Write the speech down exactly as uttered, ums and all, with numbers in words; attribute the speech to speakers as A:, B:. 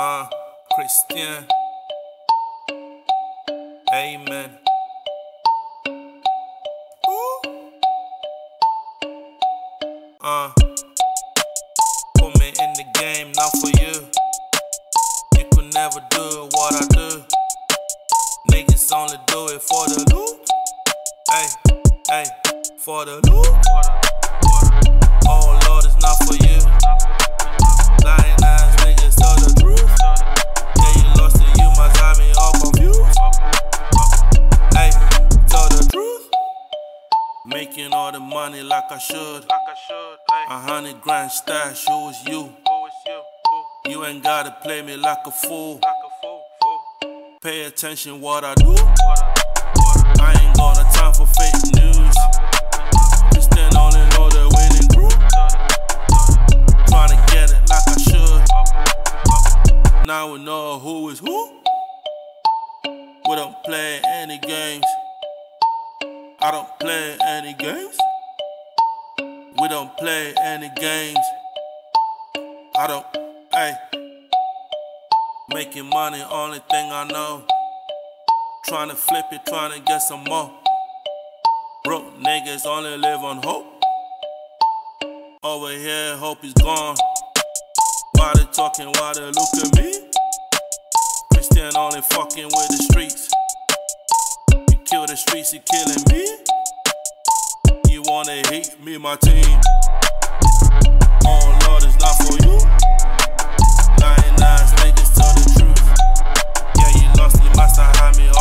A: Uh, Christian. Amen. Ooh. Uh, put me in the game, not for you. You could never do what I do. Niggas only do it for the loot. Hey, hey, for the loot. Oh Lord, it's not for you. Lying ass niggas tell the truth. Yeah, you lost it, you must have me all confused. Hey, tell the truth. Making all the money like I should. A hundred grand stash, who is you? You ain't gotta play me like a fool. Pay attention what I do. I ain't got no time for fake news. Just then only know the winning group. Tryna get it like I should. Now we know who is who. We don't play any games. I don't play any games. We don't play any games. I don't, hey. Making money, only thing I know. Tryna flip it, tryna get some more. Broke niggas only live on hope. Over here, hope is gone. Why they talking, why they look at me? Christian only fucking with the streets. You kill the streets, you killing me. You wanna hate me, my team. Oh Lord, it's not for you. Lying ass niggas tell the truth. Yeah, you lost, you must have had me